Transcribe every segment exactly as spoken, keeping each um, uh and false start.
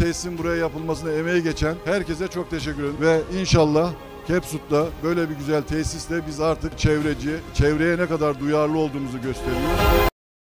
tesisin buraya yapılmasına emeği geçen herkese çok teşekkür ederim. Ve inşallah Kepsut'ta böyle bir güzel tesisle biz artık çevreci, çevreye ne kadar duyarlı olduğumuzu gösteriyoruz.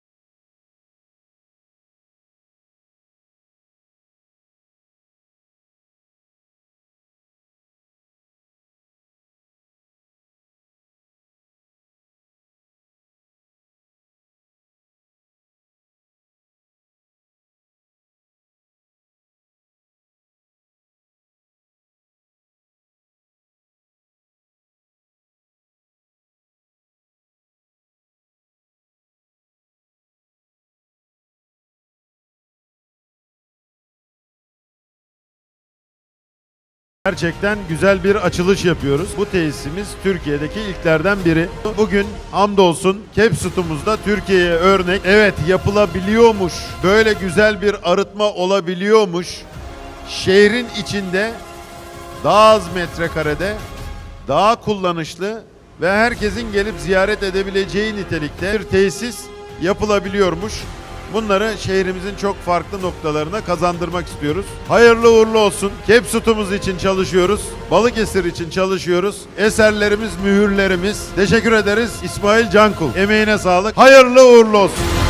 Gerçekten güzel bir açılış yapıyoruz. Bu tesisimiz Türkiye'deki ilklerden biri. Bugün hamdolsun Kepsut'umuzda Türkiye'ye örnek. Evet, yapılabiliyormuş. Böyle güzel bir arıtma olabiliyormuş. Şehrin içinde daha az metrekarede, daha kullanışlı ve herkesin gelip ziyaret edebileceği nitelikte bir tesis yapılabiliyormuş. Bunları şehrimizin çok farklı noktalarına kazandırmak istiyoruz. Hayırlı uğurlu olsun. Kepsut'umuz için çalışıyoruz. Balıkesir için çalışıyoruz. Eserlerimiz, mühürlerimiz. Teşekkür ederiz İsmail Cankul. Emeğine sağlık. Hayırlı uğurlu olsun.